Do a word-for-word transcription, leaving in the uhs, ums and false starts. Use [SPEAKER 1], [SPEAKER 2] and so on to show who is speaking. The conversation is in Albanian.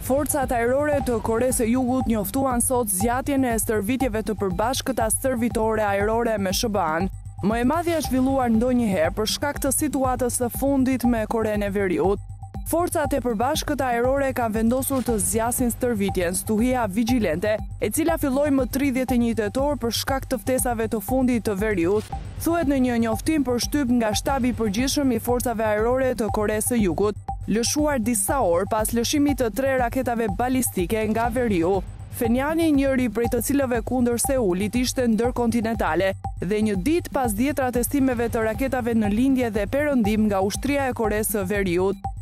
[SPEAKER 1] Forcat ajrore të Koresë së Jugut njoftuan sot zgjatjen e stërvitjeve të përbashkëta stërvitore ajrore me S H B A-n. Më e madhja zhvilluar ndonjëherë për shkak të situatës së fundit me Korenë e Veriut. Forcat e përbashkëta ajrore kanë vendosur të zgjasin stërvitjen stuhia vigjilente, e cila filloi më tridhjetë e një tetor për shkak të ftesave të fundit të Veriut, thuhet në një njoftim përshtyp nga shtabi i përgjithshëm i forcave ajrore të Koresë së Jugut, lëshuar disa orë pas lëshimit të tre raketave balistike nga Veriu. Fenjani, njëri prej të cilëve kundër Seulit ishte ndërkontinentale, dhe një ditë pas dhjetra testimeve të raketave në lindje dhe perëndim nga ushtria e Koresë së Veriut.